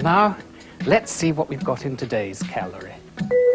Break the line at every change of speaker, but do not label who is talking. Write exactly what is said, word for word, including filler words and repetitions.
Now, let's see what we've got in today's calorie.